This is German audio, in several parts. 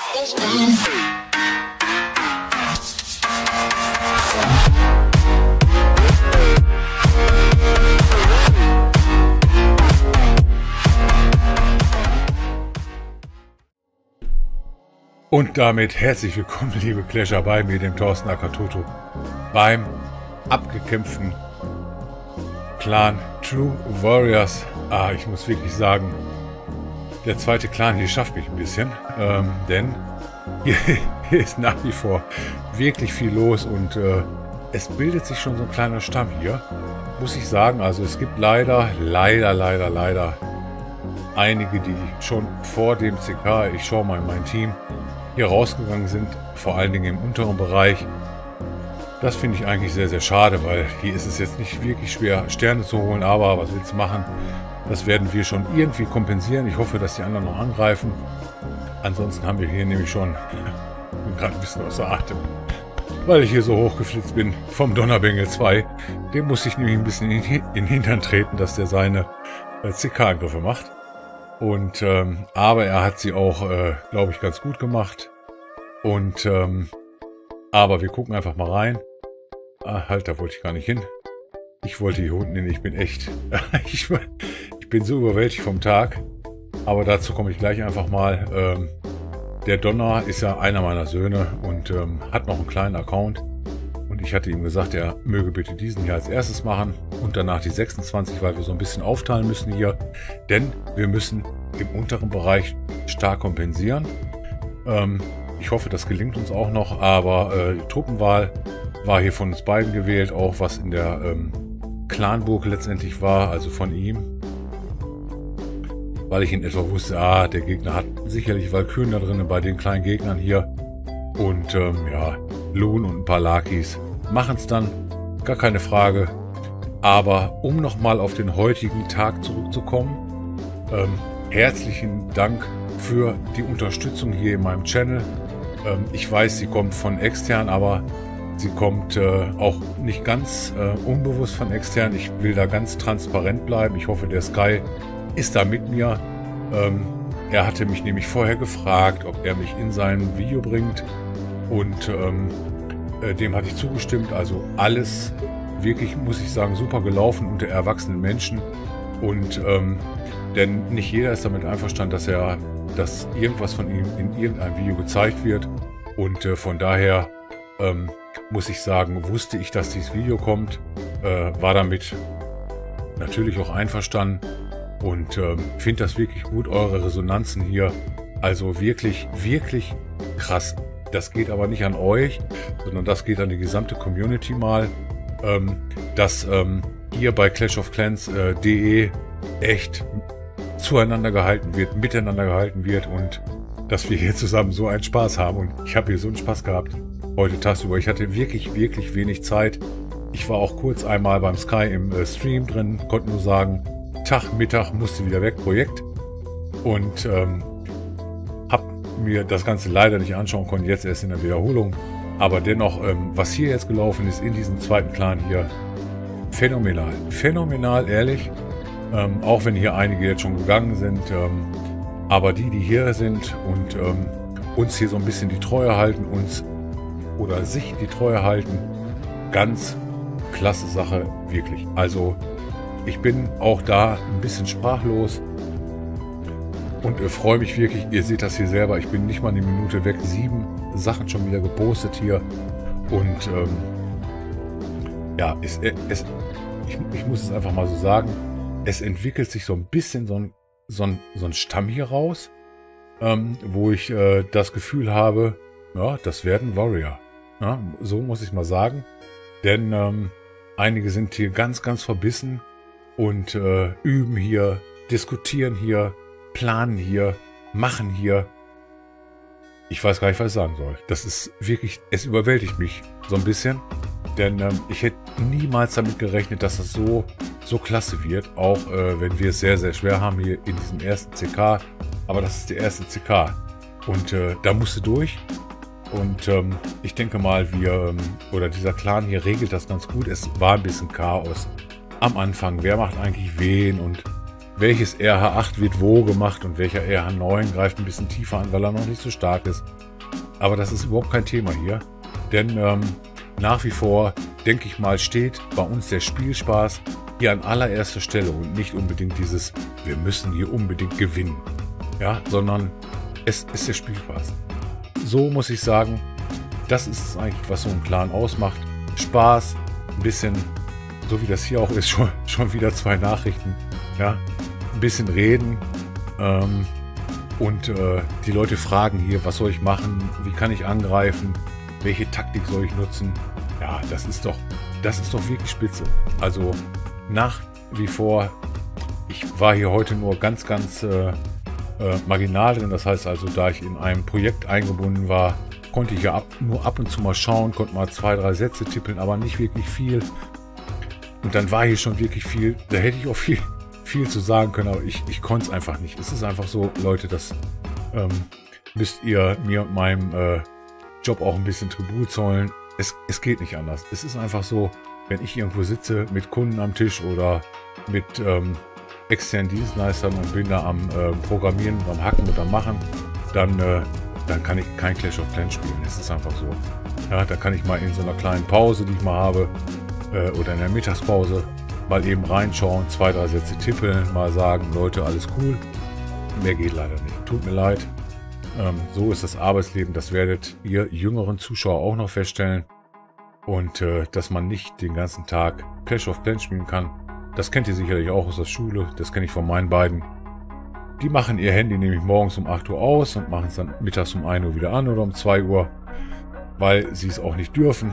Und damit herzlich willkommen, liebe Clasher, bei mir, dem Thorsten Akatoto, beim abgekämpften Clan True Warriors. Ich muss wirklich sagen, der zweite Clan hier schafft mich ein bisschen, denn hier ist nach wie vor wirklich viel los und es bildet sich schon so ein kleiner Stamm hier, muss ich sagen. Also es gibt leider einige, die schon vor dem CK, ich schaue mal in mein Team, hier rausgegangen sind, vor allen Dingen im unteren Bereich. Das finde ich eigentlich sehr, sehr schade, weil hier ist es jetzt nicht wirklich schwer, Sterne zu holen, aber was willst du machen? Das werden wir schon irgendwie kompensieren. Ich hoffe, dass die anderen noch angreifen. Ansonsten haben wir hier nämlich schon, ich bin gerade ein bisschen außer Atem, weil ich hier so hochgeflitzt bin vom Donnerbengel 2. Dem muss ich nämlich ein bisschen in den Hintern treten, dass der seine CK-Angriffe macht. Und aber er hat sie auch, glaube ich, ganz gut gemacht. Und aber wir gucken einfach mal rein. Halt, da wollte ich gar nicht hin. Ich wollte hier unten hin. Ich bin echt, ich bin so überwältigt vom Tag. Aber dazu komme ich gleich einfach mal. Der Donner ist ja einer meiner Söhne und hat noch einen kleinen Account. Und ich hatte ihm gesagt, er möge bitte diesen hier als erstes machen und danach die 26, weil wir so ein bisschen aufteilen müssen hier. Denn wir müssen im unteren Bereich stark kompensieren. Ich hoffe, das gelingt uns auch noch, aber die Truppenwahl war hier von uns beiden gewählt, auch was in der Clanburg letztendlich war, also von ihm. Weil ich in etwa wusste, der Gegner hat sicherlich Walküren da drin bei den kleinen Gegnern hier. Und ja, Loon und ein paar Lakis machen es dann, gar keine Frage. Aber um nochmal auf den heutigen Tag zurückzukommen, herzlichen Dank für die Unterstützung hier in meinem Channel. Ich weiß, sie kommt von extern, aber sie kommt auch nicht ganz unbewusst von extern. Ich will da ganz transparent bleiben. Ich hoffe, der Sky ist da mit mir. Er hatte mich nämlich vorher gefragt, ob er mich in sein Video bringt. Und dem hatte ich zugestimmt. Also alles wirklich, muss ich sagen, super gelaufen unter erwachsenen Menschen. Und denn nicht jeder ist damit einverstanden, dass irgendwas von ihm in irgendeinem Video gezeigt wird. Und von daher muss ich sagen, wusste ich, dass dieses Video kommt, war damit natürlich auch einverstanden und finde das wirklich gut, eure Resonanzen hier. Also wirklich, wirklich krass. Das geht aber nicht an euch, sondern das geht an die gesamte Community mal, dass hier bei Clash of Clans.de echt zueinander gehalten wird, miteinander gehalten wird und dass wir hier zusammen so einen Spaß haben. Und ich habe hier so einen Spaß gehabt heute tagsüber. Ich hatte wirklich, wirklich wenig Zeit. Ich war auch kurz einmal beim Sky im Stream drin, konnte nur sagen, Tag, Mittag, musste wieder weg, Projekt. Und habe mir das Ganze leider nicht anschauen können, jetzt erst in der Wiederholung. Aber dennoch, was hier jetzt gelaufen ist in diesem zweiten Clan hier, phänomenal. Phänomenal, ehrlich. Auch wenn hier einige jetzt schon gegangen sind. Aber die hier sind und uns hier so ein bisschen die Treue halten, oder sich die Treue halten, ganz klasse Sache, wirklich. Also ich bin auch da ein bisschen sprachlos und freue mich wirklich. Ihr seht das hier selber, ich bin nicht mal eine Minute weg, 7 Sachen schon wieder gepostet hier und ja, ich muss es einfach mal so sagen, es entwickelt sich so ein bisschen so ein Stamm hier raus, wo ich das Gefühl habe, ja, das werden Warrior. Ja, so muss ich mal sagen. Denn einige sind hier ganz, ganz verbissen und üben hier, diskutieren hier, planen hier, machen hier. Ich weiß gar nicht, was ich sagen soll. Das ist wirklich, es überwältigt mich so ein bisschen. Denn ich hätte niemals damit gerechnet, dass das so klasse wird. Auch wenn wir es sehr, sehr schwer haben hier in diesem ersten CK. Aber das ist der erste CK. Und da musst du durch. Und ich denke mal, oder dieser Clan hier regelt das ganz gut. Es war ein bisschen Chaos am Anfang. Wer macht eigentlich wen? Und welches RH8 wird wo gemacht und welcher RH9 greift ein bisschen tiefer an, weil er noch nicht so stark ist. Aber das ist überhaupt kein Thema hier, denn nach wie vor, denke ich mal, steht bei uns der Spielspaß hier an allererster Stelle und nicht unbedingt dieses, wir müssen hier unbedingt gewinnen, ja, sondern es ist der Spielspaß. So muss ich sagen, das ist es eigentlich, was so ein Clan ausmacht. Spaß, ein bisschen, so wie das hier auch ist, schon wieder 2 Nachrichten, ja, ein bisschen reden und die Leute fragen hier, was soll ich machen, wie kann ich angreifen, welche Taktik soll ich nutzen. Ja, das ist doch wirklich spitze. Also nach wie vor, ich war hier heute nur ganz marginal drin. Das heißt also, da ich in einem Projekt eingebunden war, konnte ich ja nur ab und zu mal schauen, konnte mal 2, 3 Sätze tippeln, aber nicht wirklich viel. Und dann war hier schon wirklich viel. Da hätte ich auch viel zu sagen können, aber ich konnte es einfach nicht. Es ist einfach so, Leute, das müsst ihr mir und meinem Job auch ein bisschen Tribut zollen. Es geht nicht anders. Es ist einfach so, wenn ich irgendwo sitze mit Kunden am Tisch oder mit externen Dienstleistern und bin da am Programmieren, am Hacken und am Machen, dann kann ich kein Clash of Clans spielen. Es ist einfach so. Ja, da kann ich mal in so einer kleinen Pause, die ich mal habe, oder in der Mittagspause, mal eben reinschauen, 2, 3 Sätze tippeln, mal sagen, Leute, alles cool. Mehr geht leider nicht. Tut mir leid. So ist das Arbeitsleben. Das werdet ihr jüngeren Zuschauer auch noch feststellen. Und dass man nicht den ganzen Tag Clash of Clans spielen kann, das kennt ihr sicherlich auch aus der Schule. Das kenne ich von meinen beiden. Die machen ihr Handy nämlich morgens um 8 Uhr aus und machen es dann mittags um 1 Uhr wieder an oder um 2 Uhr, weil sie es auch nicht dürfen.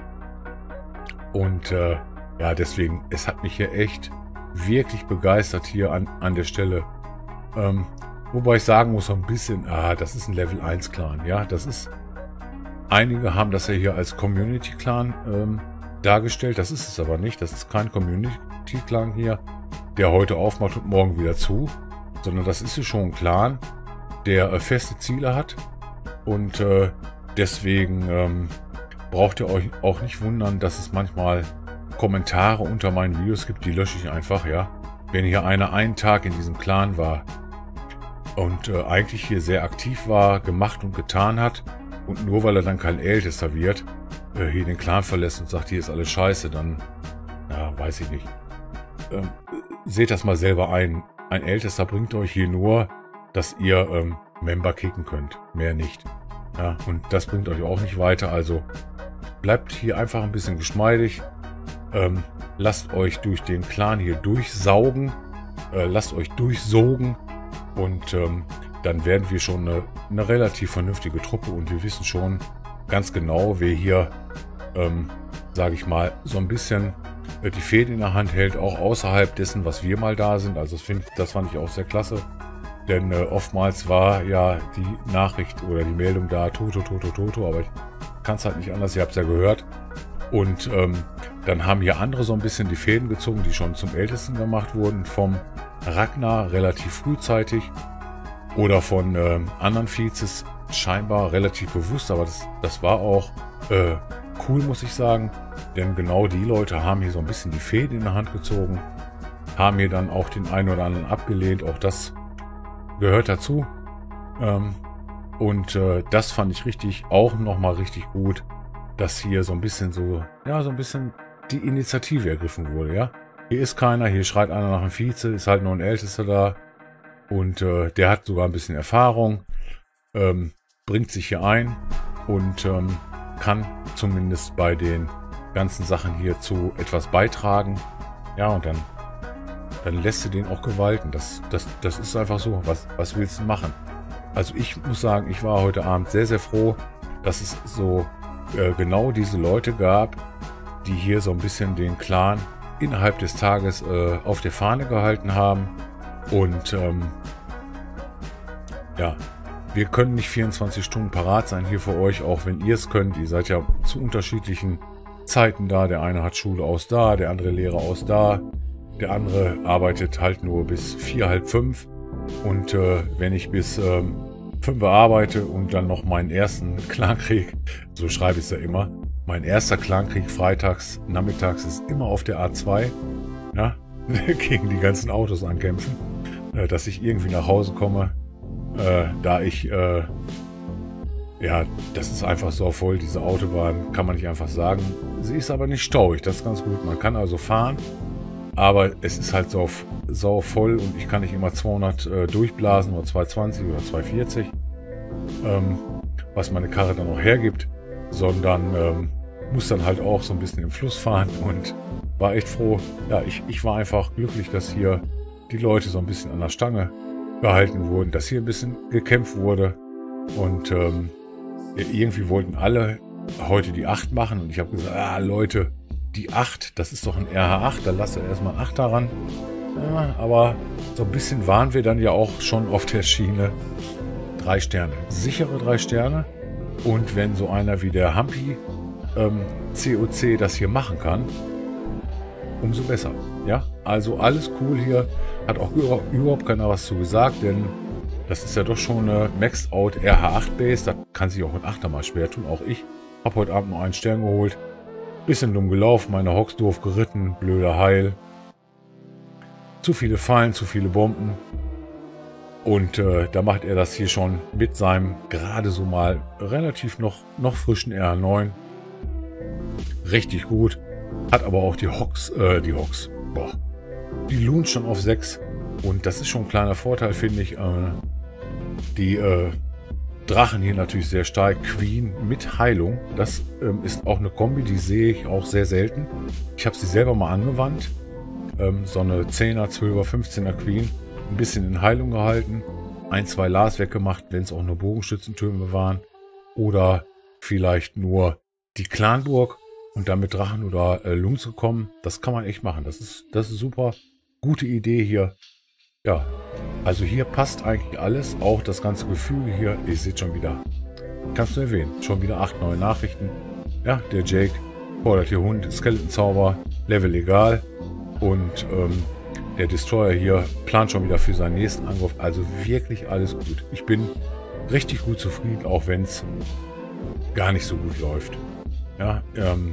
Und ja, deswegen, es hat mich hier echt wirklich begeistert hier an der Stelle. Wobei ich sagen muss, so ein bisschen, das ist ein Level 1 Clan. Ja, das ist, einige haben das ja hier als Community Clan dargestellt. Das ist es aber nicht. Das ist kein Community Clan hier, der heute aufmacht und morgen wieder zu. Sondern das ist ja schon ein Clan, der feste Ziele hat. Und deswegen braucht ihr euch auch nicht wundern, dass es manchmal Kommentare unter meinen Videos gibt, die lösche ich einfach, ja. Wenn hier einer einen Tag in diesem Clan war und eigentlich hier sehr aktiv war, gemacht und getan hat und nur weil er dann kein Ältester wird, hier den Clan verlässt und sagt, hier ist alles scheiße, dann, ja, weiß ich nicht. Seht das mal selber ein. Ein Ältester bringt euch hier nur, dass ihr Member kicken könnt, mehr nicht. Ja, und das bringt euch auch nicht weiter, also bleibt hier einfach ein bisschen geschmeidig. Lasst euch durch den Clan hier durchsaugen, lasst euch durchsogen und dann werden wir schon eine relativ vernünftige Truppe und wir wissen schon ganz genau, wer hier, sage ich mal, so ein bisschen die Fäden in der Hand hält, auch außerhalb dessen, was wir mal da sind. Also das fand ich auch sehr klasse, denn oftmals war ja die Nachricht oder die Meldung da, Toto, aber ich kann es halt nicht anders, ihr habt es ja gehört. Und dann haben hier andere so ein bisschen die Fäden gezogen, die schon zum Ältesten gemacht wurden, vom Ragnar relativ frühzeitig oder von anderen Vizes scheinbar relativ bewusst, aber das war auch cool, muss ich sagen, denn genau die Leute haben hier so ein bisschen die Fäden in der Hand gezogen, haben hier dann auch den einen oder anderen abgelehnt, auch das gehört dazu. Und das fand ich auch nochmal richtig gut, dass hier so ein bisschen die Initiative ergriffen wurde, ja. Hier ist keiner, hier schreit einer nach einem Vize, ist halt nur ein Ältester da und der hat sogar ein bisschen Erfahrung, bringt sich hier ein und kann zumindest bei den ganzen Sachen hier zu etwas beitragen. Ja, und dann lässt du den auch gewalten. Das ist einfach so. Was willst du machen? Also ich muss sagen, ich war heute Abend sehr, sehr froh, dass es so genau diese Leute gab, die hier so ein bisschen den Clan innerhalb des Tages auf der Fahne gehalten haben. Und ja, wir können nicht 24 Stunden parat sein hier für euch, auch wenn ihr es könnt. Ihr seid ja zu unterschiedlichen Zeiten da. Der eine hat Schule aus da, der andere Lehre aus da. Der andere arbeitet halt nur bis 4, halb 5. Und wenn ich bis 5 arbeite und dann noch meinen ersten Clankrieg, so schreibe ich es ja immer, mein erster Clankrieg freitags, nachmittags ist immer auf der A2, ja, gegen die ganzen Autos ankämpfen. dass ich irgendwie nach Hause komme, da ich, ja, das ist einfach so voll, diese Autobahn, kann man nicht einfach sagen. Sie ist aber nicht stauig, das ist ganz gut. Man kann also fahren, aber es ist halt sau voll und ich kann nicht immer 200 durchblasen oder 220 oder 240, was meine Karre dann auch hergibt, sondern muss dann halt auch so ein bisschen im Fluss fahren und war echt froh. Ja, ich war einfach glücklich, dass hier die Leute so ein bisschen an der Stange gehalten wurden, dass hier ein bisschen gekämpft wurde und irgendwie wollten alle heute die 8 machen und ich habe gesagt, Leute, die 8, das ist doch ein RH8, da lasst ihr erstmal 8 daran. Ja, aber so ein bisschen waren wir dann ja auch schon auf der Schiene 3 Sterne, sichere 3 Sterne und wenn so einer wie der Humpy COC das hier machen kann, umso besser. Ja, also alles cool hier. Hat auch überhaupt keiner was zu gesagt, denn das ist ja doch schon eine Maxed Out RH8 Base. Da kann sich auch ein 8er mal schwer tun. Auch ich habe heute Abend nur einen Stern geholt. Bisschen dumm gelaufen, meine Hox doof geritten, blöder Heil. Zu viele Fallen, zu viele Bomben. Und da macht er das hier schon mit seinem gerade so mal relativ noch frischen RH9. Richtig gut. Hat aber auch die Loons schon auf 6. Und das ist schon ein kleiner Vorteil, finde ich. Die Drachen hier natürlich sehr stark. Queen mit Heilung. Das ist auch eine Kombi, die sehe ich auch sehr selten. Ich habe sie selber mal angewandt. So eine 10er, 12er, 15er Queen. Ein bisschen in Heilung gehalten. 1, 2 Lars weggemacht, wenn es auch nur Bogenschützentürme waren. Oder vielleicht nur die Clanburg. Und dann mit Drachen oder Lungs gekommen. Das kann man echt machen. Das ist super. Gute Idee hier. Ja, also hier passt eigentlich alles. Auch das ganze Gefüge hier. Ihr seht schon wieder. Kannst du erwähnen. Schon wieder 8 neue Nachrichten. Ja, der Jake fordert hier Hund. Skeleton-Zauber. Level egal. Und der Destroyer hier plant schon wieder für seinen nächsten Angriff. Also wirklich alles gut. Ich bin richtig gut zufrieden, auch wenn es gar nicht so gut läuft. Ja,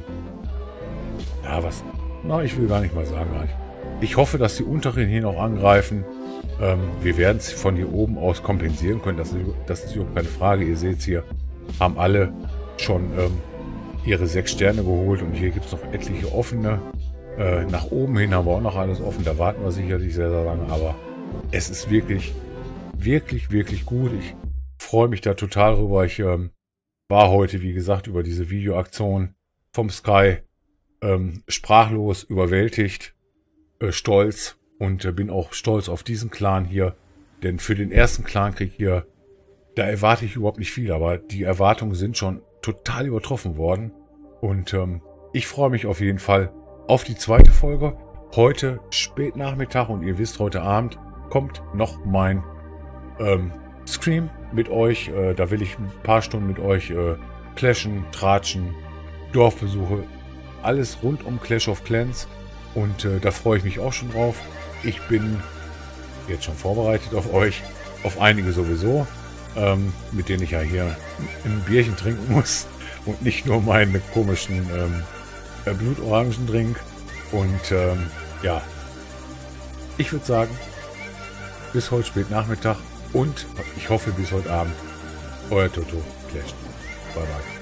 ich will gar nicht mal sagen. Ich hoffe, dass die unteren hier noch angreifen. Wir werden es von hier oben aus kompensieren können. Das ist überhaupt keine Frage. Ihr seht es hier, haben alle schon ihre 6 Sterne geholt und hier gibt es noch etliche offene. Nach oben hin haben wir auch noch alles offen. Da warten wir sicherlich sehr, sehr lange. Aber es ist wirklich, wirklich, wirklich gut. Ich freue mich da total drüber. Ich war heute, wie gesagt, über diese Videoaktion vom Sky sprachlos, überwältigt, stolz und bin auch stolz auf diesen Clan hier. Denn für den ersten Clankrieg hier, da erwarte ich überhaupt nicht viel, aber die Erwartungen sind schon total übertroffen worden. Und ich freue mich auf jeden Fall auf die zweite Folge. Heute spät Nachmittag und ihr wisst, heute Abend kommt noch mein Stream mit euch. Da will ich ein paar Stunden mit euch clashen, tratschen, Dorfbesuche, alles rund um Clash of Clans. Und da freue ich mich auch schon drauf. Ich bin jetzt schon vorbereitet auf euch, auf einige sowieso, mit denen ich ja hier ein Bierchen trinken muss und nicht nur meinen komischen Blutorangendrink. Und ja, ich würde sagen, bis heute spät Nachmittag und ich hoffe bis heute Abend. Euer Toto Clash. Bye bye.